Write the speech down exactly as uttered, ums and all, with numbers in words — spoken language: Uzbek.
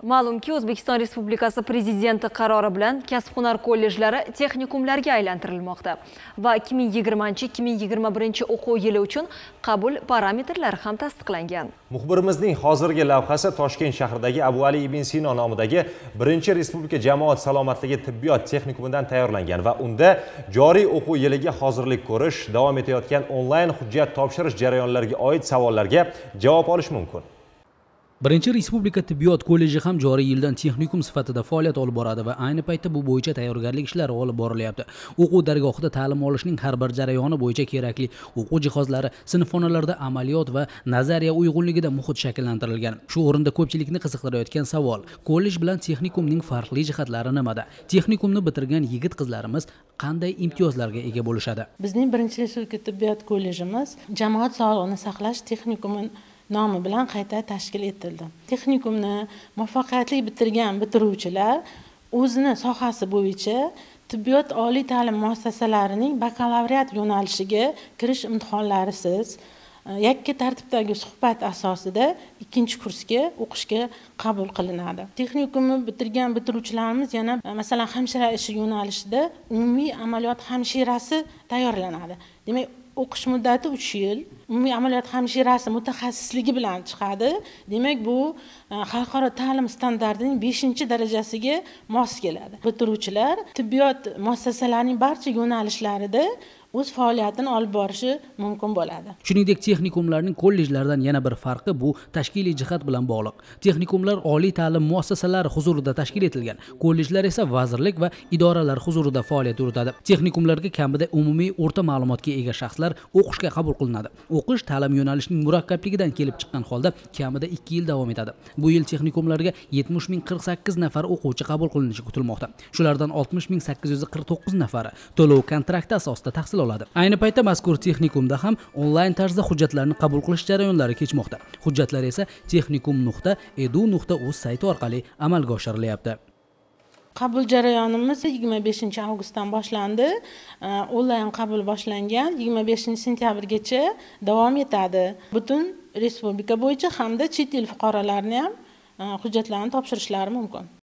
Ma'lumki, O'zbekiston Respublikasi Prezidenti qarori bilan kasb-hunar kollejlari texnikumlarga aylantirilmoqda va ikki ming yigirmanchi ikki ming yigirma birinchi o'quv yili uchun qabul parametrlari ham tasdiqlangan. Muxbirimizning hozirgi lavhasi Toshkent shahridagi Abu Ali ibn Sino nomidagi birinchi Respublika jamoat salomatligi tibbiyot texnikumidan tayyorlangan va unda joriy o'quv yiliga hozirlik ko'rish, davom etayotgan onlayn hujjat topshirish jarayonlariga oid savollarga javob olish mumkin. Birinchi Respublika tibbiyot kolleji ham joriy yildan texnikum sifatida faoliyat olib boradi va ayni paytda bu bo'yicha tayyorgarlik ishlari olib borilyapti. O'quv dargohida ta'lim olishning har bir jarayoni bo'yicha kerakli o'quv jihozlari, sinfxonalarda amaliyot va nazariya uyg'unligida muhit shakllantirilgan. Shu o'rinda ko'pchilikni qiziqtirayotgan savol: kollej bilan texnikumning farqli jihatlari nimada? Texnikumni bitirgan yigit-qizlarimiz qanday imtiyozlarga ega bo'lishadi? Bizning birinchi Respublika tibbiyot kollejimiz jamoat sog'liqni saqlash texnikumi nomi bilan qayta tashkil etildi. Texnikumni muvaffaqiyatli bitirgan bitiruvchilar o'zini sohasi bo'yicha tibbiyot oliy ta'lim muassasalarining bakalavriat yo'nalishiga kirish imtihonlarisiz yakka tartibdagi suhbat asosida ikkinchi kursga o'qishga qabul qilinadi. Texnikumni bitirgan bitiruvchilarimiz yana masalan hamshira ishi yo'nalishida umumiy amaliyot hamshirasi tayyorlanadi. Demak, o'qish muddati uch yil. Umumiy amaliyot hamshirasi mutaxassisligi bilan chiqadi. Demak, bu xalqaro ta'lim standartining beshinchi darajasiga mos keladi. Bitiruvchilar tibbiyot muassasalarining barcha yo'nalishlarida o'z faoliyatini olib borishi mumkin bo'ladi. Shuningdek, texnikumlarning kollejlardan yana bir farqi bu tashkiliy jihat bilan bog'liq. Texnikumlar oliy ta'lim muassasalari huzurida tashkil etilgan, kollejlar esa vazirlik va idoralar huzurida faoliyat yuritadi. Texnikumlarga kamida umumiy o'rta ma'lumotga ega shaxslar o'qishga qabul qilinadi. O'qish ta'lim yo'nalishining murakkabligidan kelib chiqqan holda kamida ikki yil davom etadi. Bu yil texnikumlarga yetmish ming qirq sakkiz nafar o'quvchi qabul qilinishi kutilmoqda. Shulardan oltmish ming sakkiz yuz qirq to'qqiz nafari to'lov kontrakti asosida tahsil oladi. Ayni paytda mazkur texnikumda ham onlayn tarzda hujjatlarni qabul qilish jarayonlari kechmoqda. Hujjatlar esa texnikum nuqta edu nuqta uz sayti orqali amalga oshirilyapti. Qabul jarayonimiz yigirma beshinchi avgustdan boshlandi. Onlayn qabul boshlangan, yigirma beshinchi sentyabrgacha davom etadi. Butun respublika bo'yicha hamda chet el fuqarolarini ham hujjatlarni topshirishlari mumkin.